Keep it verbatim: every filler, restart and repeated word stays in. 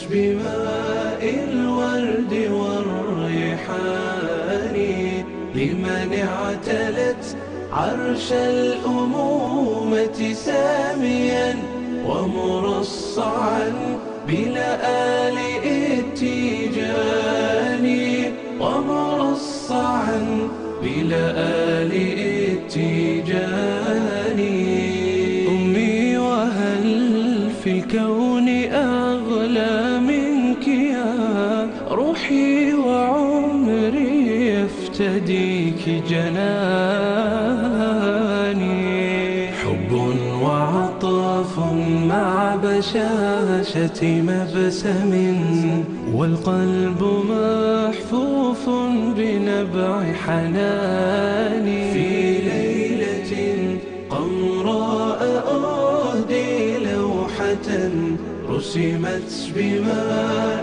بماء الورد والريحان لمن اعتلت عرش الأمومة ساميا ومرصعا بلآلئ التيجان ومرصعا بلآلئ التيجان. أمي وهل في الكون أغلى منك يا روحي وعمري يفتديك جناني، حب وعطاف مع بشاشة مبسم والقلب محفوف بنبع حنان. في ليلة قمراء أهدي لوحة رسمت بماء